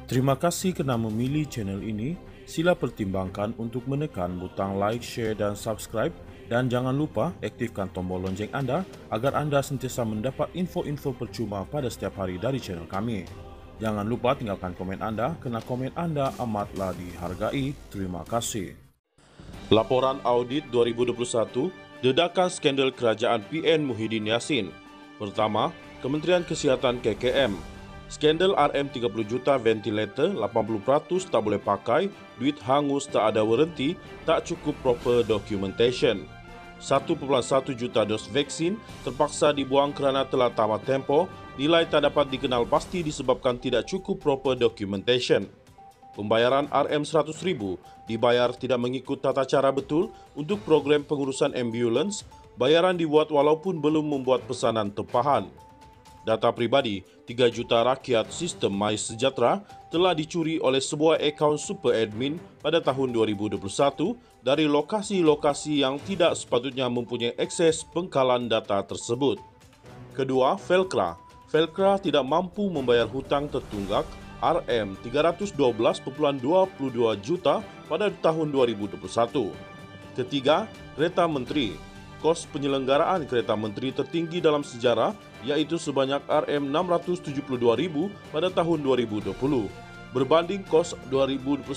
Terima kasih kerana memilih channel ini. Sila pertimbangkan untuk menekan butang like, share dan subscribe, dan jangan lupa aktifkan tombol lonceng anda agar anda sentiasa mendapat info-info percuma pada setiap hari dari channel kami. Jangan lupa tinggalkan komen anda kerana komen anda amatlah dihargai. Terima kasih. Laporan Audit 2021, Dedakan Skandal Kerajaan PN Muhyiddin Yassin. Pertama, Kementerian Kesihatan KKM. Skandal RM30 juta ventilator, 80% tak boleh pakai, duit hangus tak ada warranty, tak cukup proper documentation. 1.1 juta dos vaksin terpaksa dibuang kerana telah tamat tempoh, nilai tak dapat dikenal pasti disebabkan tidak cukup proper documentation. Pembayaran RM100,000 dibayar tidak mengikut tata cara betul untuk program pengurusan ambulans, bayaran dibuat walaupun belum membuat pesanan tempahan. Data pribadi 3 juta rakyat sistem MySejahtera telah dicuri oleh sebuah akaun super admin pada tahun 2021 dari lokasi-lokasi yang tidak sepatutnya mempunyai akses pengkalan data tersebut. Kedua, Felcra. Felcra tidak mampu membayar hutang tertunggak RM312.22 juta pada tahun 2021. Ketiga, Kereta Menteri. Kos penyelenggaraan kereta menteri tertinggi dalam sejarah iaitu sebanyak RM672,000 pada tahun 2020 berbanding kos 2021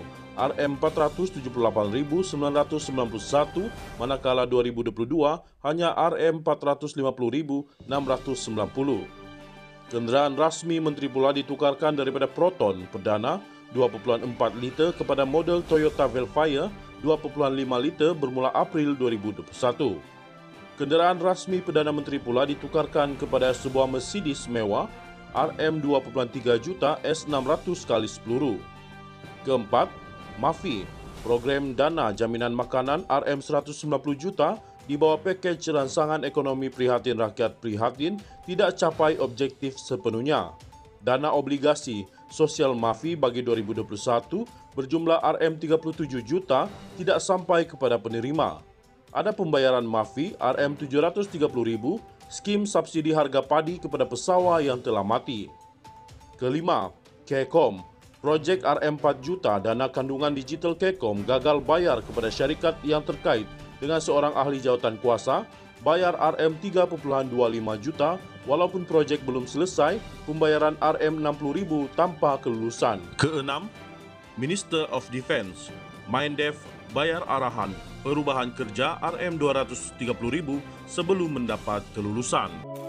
RM478,991 manakala 2022 hanya RM450,690. Kenderaan rasmi menteri pula ditukarkan daripada Proton Perdana 2.4 liter kepada model Toyota Velfire 2.5 liter bermula April 2021. Kenderaan rasmi Perdana Menteri pula ditukarkan kepada sebuah Mercedes mewah RM2.3 juta S600 kali peluru. Keempat, MAFI. Program Dana Jaminan Makanan RM190 juta di bawah pakej Rancangan Ekonomi Prihatin Rakyat Prihatin tidak capai objektif sepenuhnya. Dana obligasi sosial MAFI bagi 2021 berjumlah RM37 juta tidak sampai kepada penerima. Ada pembayaran MAFI RM730,000 skim subsidi harga padi kepada pesawah yang telah mati. Kelima, Kekom. Projek RM4 juta dana kandungan digital Kekom gagal bayar kepada syarikat yang terkait dengan seorang ahli jawatan kuasa, bayar RM3.25 juta walaupun projek belum selesai, pembayaran RM60,000 tanpa kelulusan. Keenam, Minister of Defence, Mindev bayar arahan perubahan kerja RM230,000 sebelum mendapat kelulusan.